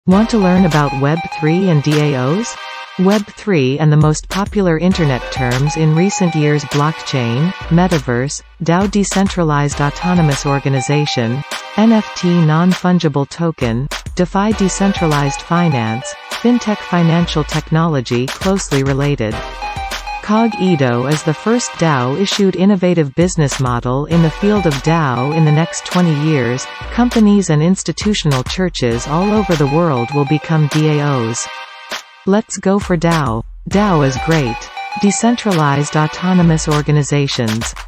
Want to learn about Web3 and DAOs? Web3 and the most popular Internet terms in recent years: blockchain, Metaverse, DAO Decentralized Autonomous Organization, NFT non-fungible token, DeFi Decentralized Finance, Fintech financial technology closely related. Cog-Edo is the first DAO-issued innovative business model in the field of DAO. In the next 20 years, companies and institutional churches all over the world will become DAOs. Let's go for DAO. DAO is great. Decentralized Autonomous Organizations.